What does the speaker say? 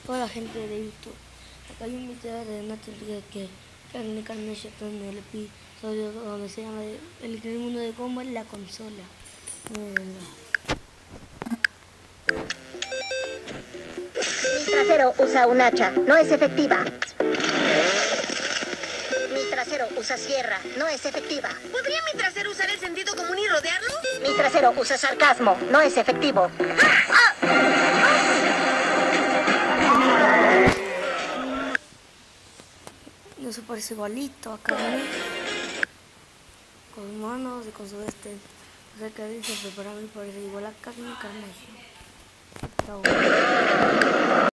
toda la gente de YouTube. Acá hay un video de una teoría que Carne Carnation en el episodio donde se llama El increíble mundo de Gumball, la consola. Mi trasero usa un hacha, no es efectiva. Mi trasero usa sierra, no es efectiva. ¿Podría mi trasero usar el sentido común y rodearlo? Mi trasero usa sarcasmo, no es efectivo. No se parece igualito a Carne, con manos y con su o sea que dice, pero para mí parece igual a Carne Carnation.